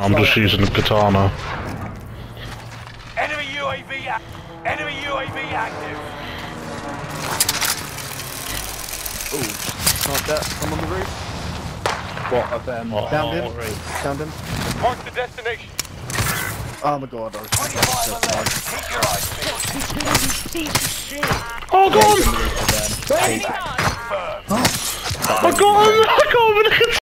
I'm just using the katana. Enemy UAV active. Ooh, like that. I'm on the roof. What of them? Downed him. Downed him. Mark the destination. Oh my god, I was 25 left. Keep your eyes peeled. Oh, go on! Confirmed. I got him! I got him!